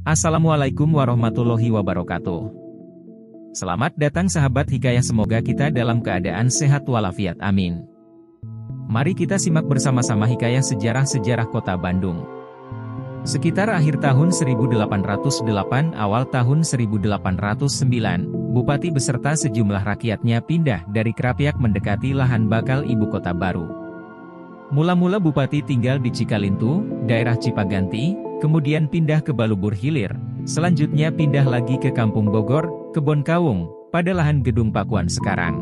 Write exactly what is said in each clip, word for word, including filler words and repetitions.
Assalamualaikum warahmatullahi wabarakatuh. Selamat datang sahabat hikayah, semoga kita dalam keadaan sehat walafiat, amin. Mari kita simak bersama-sama hikayah sejarah-sejarah kota Bandung. Sekitar akhir tahun seribu delapan ratus delapan awal tahun seribu delapan ratus sembilan, Bupati beserta sejumlah rakyatnya pindah dari Krapyak mendekati lahan bakal ibu kota baru. Mula-mula Bupati tinggal di Cikalintu, daerah Cipaganti, kemudian pindah ke Balubur Hilir, selanjutnya pindah lagi ke Kampung Bogor, Kebon Kawung, pada lahan Gedung Pakuan sekarang.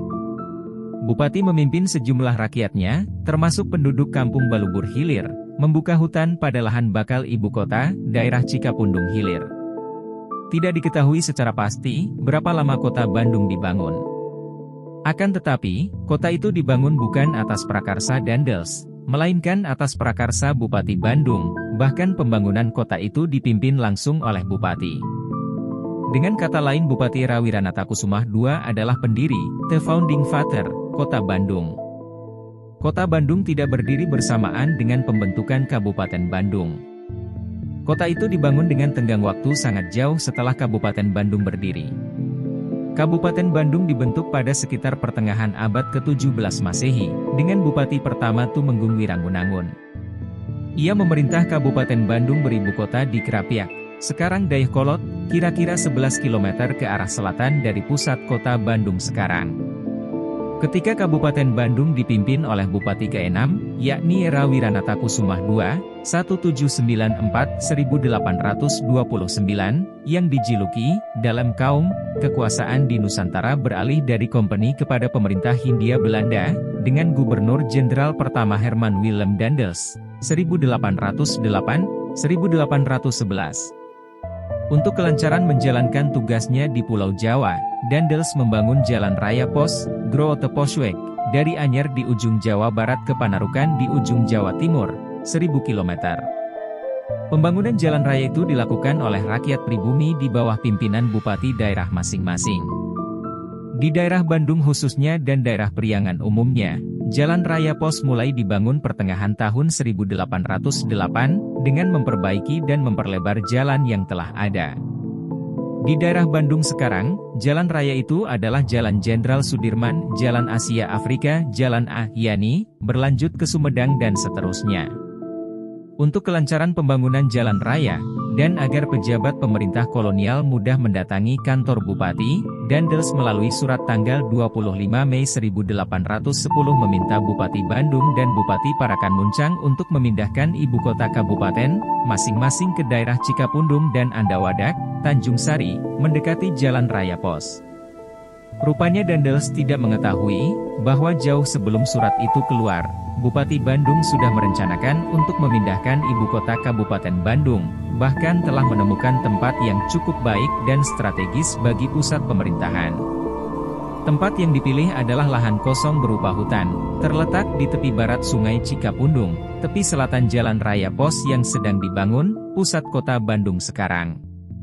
Bupati memimpin sejumlah rakyatnya, termasuk penduduk Kampung Balubur Hilir, membuka hutan pada lahan bakal ibu kota, daerah Cikapundung Hilir. Tidak diketahui secara pasti, berapa lama kota Bandung dibangun. Akan tetapi, kota itu dibangun bukan atas prakarsa Daendels, melainkan atas prakarsa Bupati Bandung, bahkan pembangunan kota itu dipimpin langsung oleh Bupati. Dengan kata lain, Bupati Rawiranatakusumah kedua adalah pendiri, the founding father, kota Bandung. Kota Bandung tidak berdiri bersamaan dengan pembentukan Kabupaten Bandung. Kota itu dibangun dengan tenggang waktu sangat jauh setelah Kabupaten Bandung berdiri. Kabupaten Bandung dibentuk pada sekitar pertengahan abad ke tujuh belas Masehi, dengan Bupati pertama Tumenggung Wirangunangun. Ia memerintah Kabupaten Bandung beribu kota di Krapyak, sekarang Dayakolot, kira-kira sebelas kilometer ke arah selatan dari pusat kota Bandung sekarang. Ketika Kabupaten Bandung dipimpin oleh Bupati keenam, yakni Rawiranatakusumah kedua, seribu tujuh ratus sembilan puluh empat sampai seribu delapan ratus dua puluh sembilan, yang dijuluki, dalam kaum, kekuasaan di Nusantara beralih dari kompeni kepada pemerintah Hindia Belanda, dengan Gubernur Jenderal pertama Herman Willem Daendels, seribu delapan ratus delapan sampai seribu delapan ratus sebelas. Untuk kelancaran menjalankan tugasnya di Pulau Jawa, Daendels membangun jalan raya pos, Groote Posweg, dari Anyer di ujung Jawa Barat ke Panarukan di ujung Jawa Timur, seribu kilometer. Pembangunan jalan raya itu dilakukan oleh rakyat pribumi di bawah pimpinan bupati daerah masing-masing. Di daerah Bandung khususnya dan daerah Priangan umumnya, jalan raya pos mulai dibangun pertengahan tahun seribu delapan ratus delapan, dengan memperbaiki dan memperlebar jalan yang telah ada. Di daerah Bandung sekarang, jalan raya itu adalah Jalan Jenderal Sudirman, Jalan Asia Afrika, Jalan Ahyani, berlanjut ke Sumedang dan seterusnya. Untuk kelancaran pembangunan jalan raya, dan agar pejabat pemerintah kolonial mudah mendatangi kantor Bupati, Daendels melalui surat tanggal dua puluh lima Mei seribu delapan ratus sepuluh meminta Bupati Bandung dan Bupati Parakan Muncang untuk memindahkan ibu kota kabupaten, masing-masing ke daerah Cikapundung dan Andawadak, Tanjung Sari, mendekati jalan raya pos. Rupanya Daendels tidak mengetahui, bahwa jauh sebelum surat itu keluar, Bupati Bandung sudah merencanakan untuk memindahkan ibu kota Kabupaten Bandung, bahkan telah menemukan tempat yang cukup baik dan strategis bagi pusat pemerintahan. Tempat yang dipilih adalah lahan kosong berupa hutan, terletak di tepi barat Sungai Cikapundung, tepi selatan jalan raya pos yang sedang dibangun, pusat kota Bandung sekarang.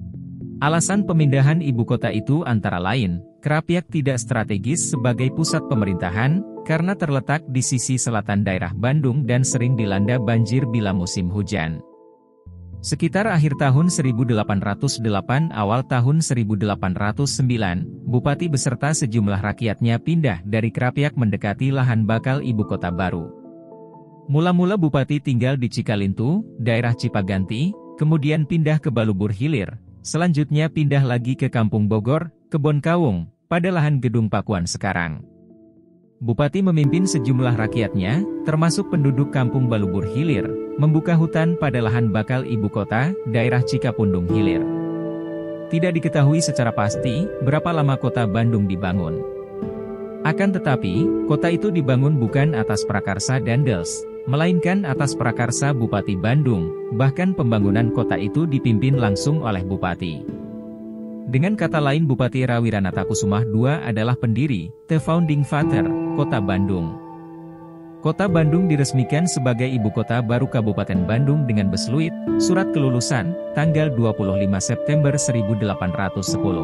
Alasan pemindahan ibu kota itu antara lain, Krapyak tidak strategis sebagai pusat pemerintahan, karena terletak di sisi selatan daerah Bandung dan sering dilanda banjir bila musim hujan. Sekitar akhir tahun seribu delapan ratus delapan awal tahun seribu delapan ratus sembilan, Bupati beserta sejumlah rakyatnya pindah dari Krapyak mendekati lahan bakal ibu kota baru. Mula-mula Bupati tinggal di Cikalintu, daerah Cipaganti, kemudian pindah ke Balubur Hilir, selanjutnya pindah lagi ke Kampung Bogor, Kebon Kawung, pada lahan Gedung Pakuan sekarang. Bupati memimpin sejumlah rakyatnya, termasuk penduduk Kampung Balubur Hilir, membuka hutan pada lahan bakal ibu kota, daerah Cikapundung Hilir. Tidak diketahui secara pasti, berapa lama kota Bandung dibangun. Akan tetapi, kota itu dibangun bukan atas prakarsa Daendels, melainkan atas prakarsa Bupati Bandung, bahkan pembangunan kota itu dipimpin langsung oleh Bupati. Dengan kata lain, Bupati Rawiranatakusumah kedua adalah pendiri, the founding father, kota Bandung. Kota Bandung diresmikan sebagai ibu kota baru Kabupaten Bandung dengan besluit, surat kelulusan, tanggal dua puluh lima September seribu delapan ratus sepuluh.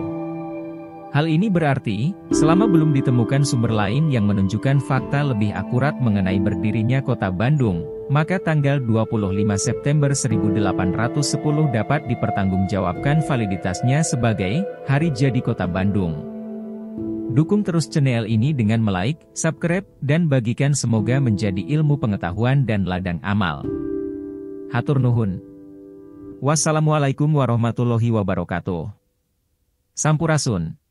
Hal ini berarti, selama belum ditemukan sumber lain yang menunjukkan fakta lebih akurat mengenai berdirinya kota Bandung, maka tanggal dua puluh lima September seribu delapan ratus sepuluh dapat dipertanggungjawabkan validitasnya sebagai Hari Jadi Kota Bandung. Dukung terus channel ini dengan like, subscribe, dan bagikan, semoga menjadi ilmu pengetahuan dan ladang amal. Hatur nuhun. Wassalamualaikum warahmatullahi wabarakatuh. Sampurasun.